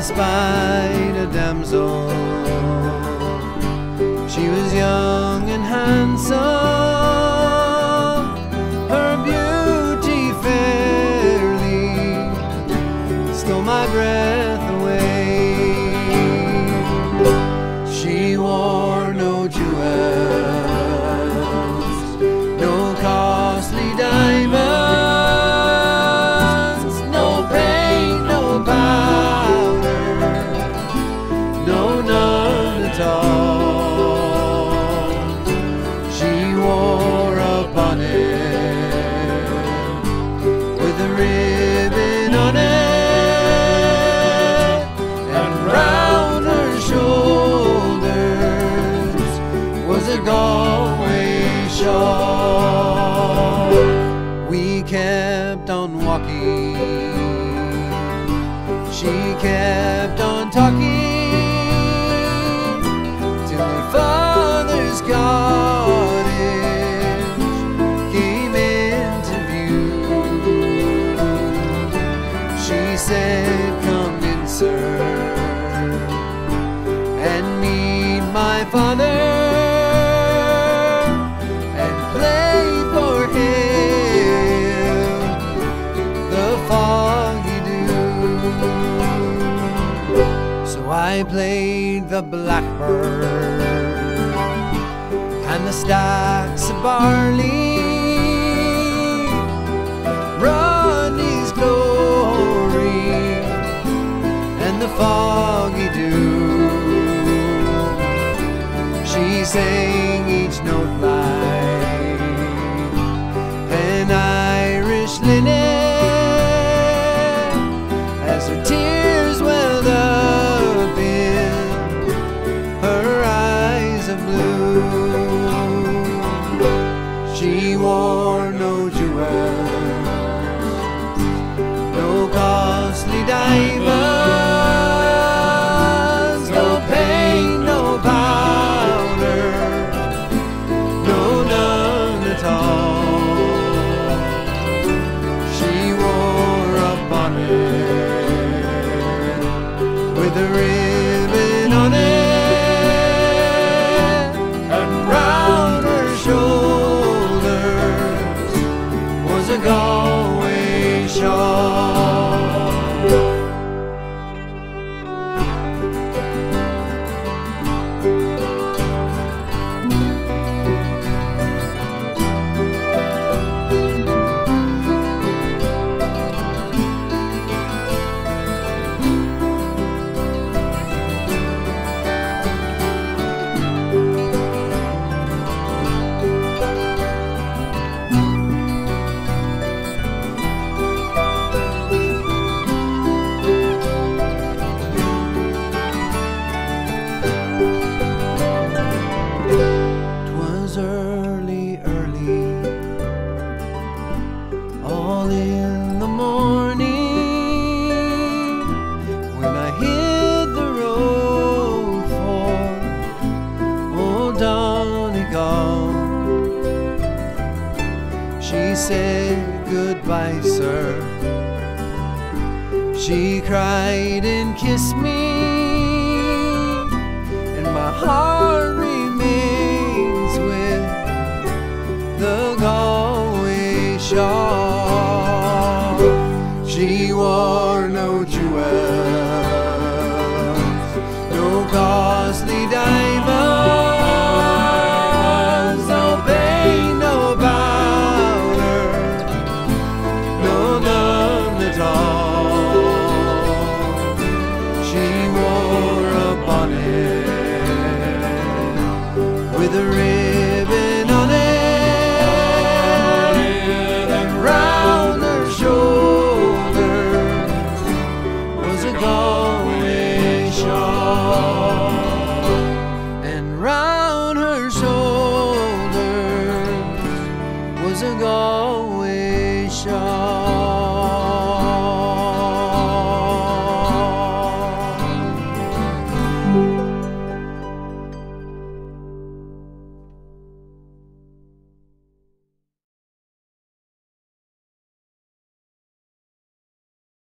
spied a damsel. She was young and handsome, her beauty fairly stole my breath away. She wore no jewels, no costly diamonds, no paint, no powder, no, none at all. She wore a bonnet with a ribbon on it, and round her shoulders was a Galway shawl. We kept on walking, she kept on talking, till her father's cottage came into view. She said, "Come in, sir, and meet my father, and play for him the foggy dew." So I played the blackbird and the stacks of barley, Rodney's glory and the foggy dew. She sang each note like an Irish linnet, as her tears welled up in her eyes of blue. She wore no jewels, no costly diamonds, no paint, no powder, no, none at all. She wore a bonnet with a ribbon on it, and round her shoulders was a Galway shawl. Early, early, all in the morning, when I hit the road for old Donegal. She said, "Goodbye, sir." She cried and kissed me, and my heart remains with the Galway shawl. She wore no jewels,